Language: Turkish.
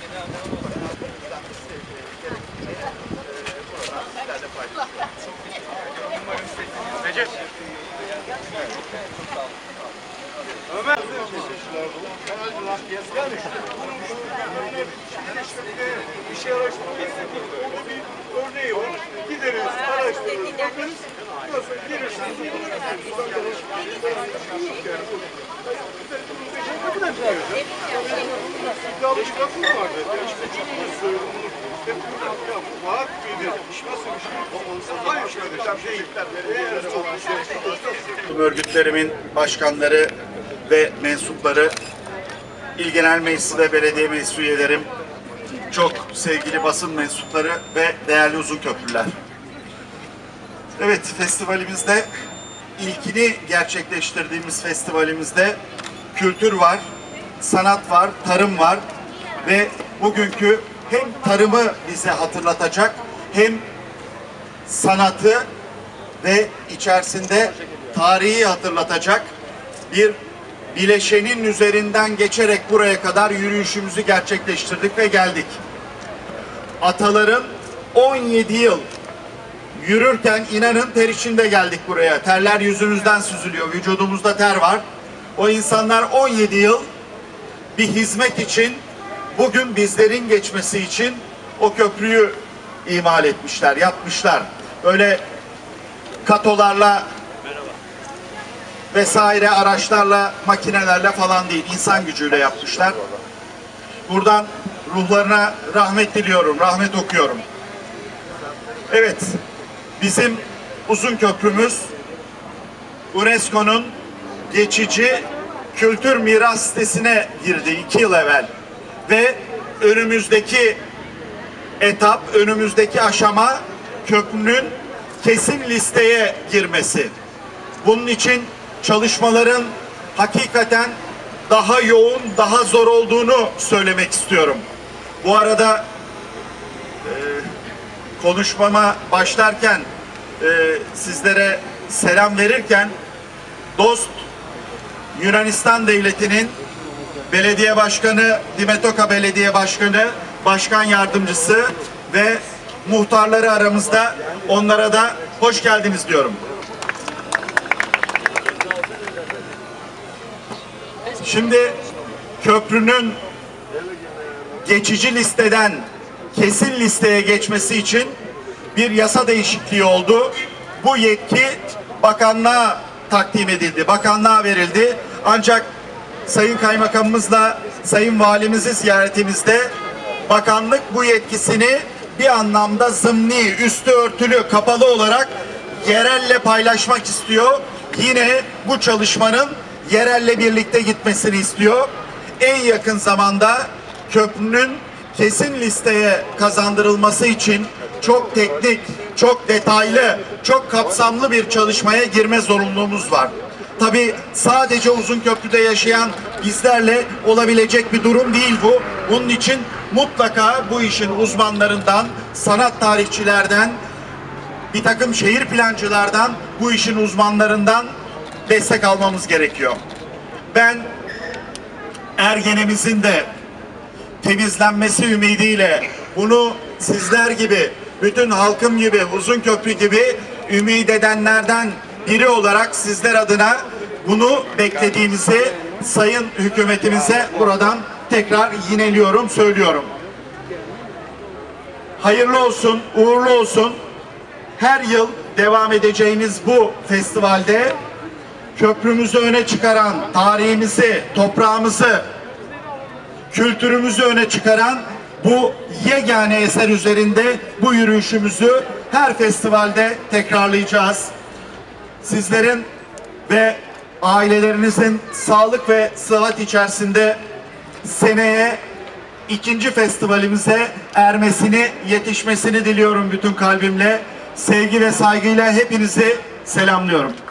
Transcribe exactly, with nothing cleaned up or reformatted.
Recep. Ömer. Bir şey araştırmayız. O bir örneği var. Gideriz, araştırırız, bakarız. Nasıl girirsiniz? Ne kadar güzel. İddialı bir lafım vardı. İşte çok da söyledim bunu. Hep burada ya bu vaat mıydı? İş nasıl bir şey? Hayır kardeşim değil. Eğer çok bir şey. Örgütlerimin başkanları ve mensupları, İl Genel Meclisi ve Belediye Meclisi üyelerim, çok sevgili basın mensupları ve değerli Uzunköprüler. Evet, festivalimizde, ilkini gerçekleştirdiğimiz festivalimizde kültür var, sanat var, tarım var ve bugünkü hem tarımı bize hatırlatacak hem sanatı ve içerisinde tarihi hatırlatacak bir bileşenin üzerinden geçerek buraya kadar yürüyüşümüzü gerçekleştirdik ve geldik. Ataların on yedi yıl yürürken inanın ter içinde geldik buraya. Terler yüzümüzden süzülüyor, vücudumuzda ter var. O insanlar on yedi yıl bir hizmet için, bugün bizlerin geçmesi için o köprüyü imal etmişler, yapmışlar. Öyle katolarla vesaire araçlarla, makinelerle falan değil, insan gücüyle yapmışlar. Buradan ruhlarına rahmet diliyorum, rahmet okuyorum. Evet, bizim Uzunköprümüz UNESCO'nun geçici kültür miras listesine girdi iki yıl evvel. Ve önümüzdeki etap, önümüzdeki aşama köprünün kesin listeye girmesi. Bunun için çalışmaların hakikaten daha yoğun, daha zor olduğunu söylemek istiyorum. Bu arada e, konuşmama başlarken e, sizlere selam verirken dost Yunanistan Devleti'nin belediye başkanı, Dimetoka Belediye Başkanı, başkan yardımcısı ve muhtarları aramızda, onlara da hoş geldiniz diyorum. Şimdi köprünün geçici listeden kesin listeye geçmesi için bir yasa değişikliği oldu. Bu yetki bakanlığa takdim edildi, bakanlığa verildi. Ancak Sayın Kaymakamımızla Sayın Valimizi ziyaretimizde bakanlık bu yetkisini bir anlamda zımni, üstü örtülü, kapalı olarak yerelle paylaşmak istiyor. Yine bu çalışmanın yerelle birlikte gitmesini istiyor. En yakın zamanda köprünün kesin listeye kazandırılması için çok teknik, çok detaylı, çok kapsamlı bir çalışmaya girme zorunluluğumuz var. Tabii sadece Uzunköprü'de yaşayan bizlerle olabilecek bir durum değil bu. Bunun için mutlaka bu işin uzmanlarından, sanat tarihçilerden, bir takım şehir plancılardan, bu işin uzmanlarından destek almamız gerekiyor. Ben Ergene'mizin de temizlenmesi ümidiyle bunu sizler gibi, bütün halkım gibi, Uzunköprü gibi ümit edenlerden biri olarak sizler adına bunu beklediğimizi sayın hükümetimize buradan tekrar yineliyorum, söylüyorum. Hayırlı olsun, uğurlu olsun. Her yıl devam edeceğiniz bu festivalde köprümüzü öne çıkaran, tarihimizi, toprağımızı, kültürümüzü öne çıkaran bu yegane eser üzerinde bu yürüyüşümüzü her festivalde tekrarlayacağız. Sizlerin ve ailelerinizin sağlık ve sıhhat içerisinde seneye ikinci festivalimize ermesini, yetişmesini diliyorum bütün kalbimle. Sevgi ve saygıyla hepinizi selamlıyorum.